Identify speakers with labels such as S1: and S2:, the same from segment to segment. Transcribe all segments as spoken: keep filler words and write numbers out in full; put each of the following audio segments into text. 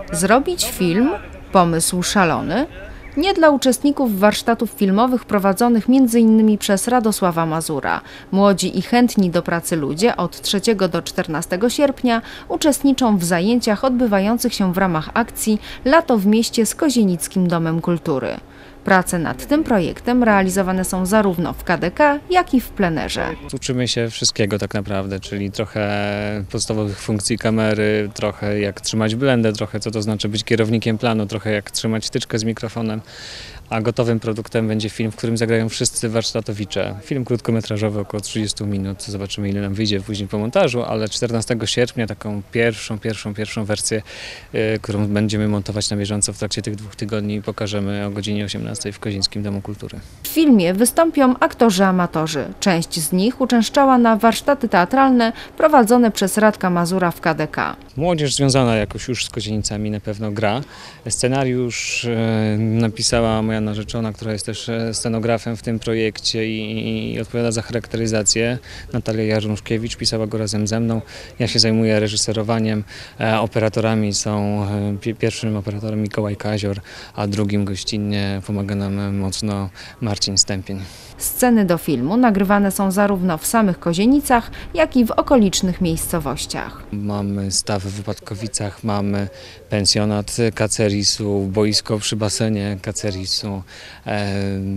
S1: Zrobić film? Pomysł szalony? Nie dla uczestników warsztatów filmowych prowadzonych między innymi przez Radosława Mazura. Młodzi i chętni do pracy ludzie od trzeciego do czternastego sierpnia uczestniczą w zajęciach odbywających się w ramach akcji Lato w mieście z Kozienickim Domem Kultury. Prace nad tym projektem realizowane są zarówno w K D K, jak i w plenerze.
S2: Uczymy się wszystkiego tak naprawdę, czyli trochę podstawowych funkcji kamery, trochę jak trzymać blendę, trochę co to znaczy być kierownikiem planu, trochę jak trzymać tyczkę z mikrofonem, a gotowym produktem będzie film, w którym zagrają wszyscy warsztatowicze. Film krótkometrażowy, około trzydzieści minut, zobaczymy ile nam wyjdzie później po montażu, ale czternastego sierpnia taką pierwszą, pierwszą, pierwszą wersję, yy, którą będziemy montować na bieżąco w trakcie tych dwóch tygodni, pokażemy o godzinie osiemnastej w Kozienickim Domu Kultury.
S1: W filmie wystąpią aktorzy amatorzy. Część z nich uczęszczała na warsztaty teatralne prowadzone przez Radka Mazura w K D K.
S2: Młodzież związana jakoś już z Kozienicami na pewno gra. Scenariusz yy, napisała moja narzeczona, która jest też scenografem w tym projekcie i, i odpowiada za charakteryzację. Natalia Jarząszkiewicz pisała go razem ze mną. Ja się zajmuję reżyserowaniem. E, operatorami są e, pierwszym operatorem Mikołaj Kazior, a drugim gościnnie pomaga nam mocno Marcin Stępień.
S1: Sceny do filmu nagrywane są zarówno w samych Kozienicach, jak i w okolicznych miejscowościach.
S2: Mamy staw w Wypadkowicach, mamy pensjonat Kacerisu, boisko przy basenie Kacerisu. E,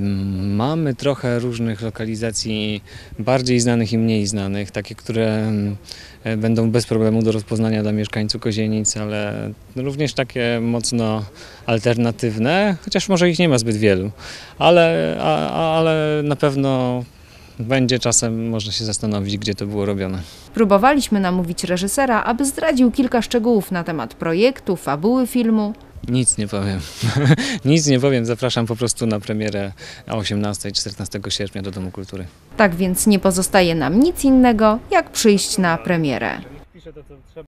S2: mamy trochę różnych lokalizacji bardziej znanych i mniej znanych, takie, które e, będą bez problemu do rozpoznania dla mieszkańców Kozienic, ale również takie mocno alternatywne, chociaż może ich nie ma zbyt wielu, ale, a, ale na pewno będzie czasem można się zastanowić, gdzie to było robione.
S1: Próbowaliśmy namówić reżysera, aby zdradził kilka szczegółów na temat projektu, fabuły filmu.
S2: Nic nie powiem. Nic nie powiem. Zapraszam po prostu na premierę o osiemnastej czternastego sierpnia do Domu Kultury.
S1: Tak więc nie pozostaje nam nic innego, jak przyjść na premierę.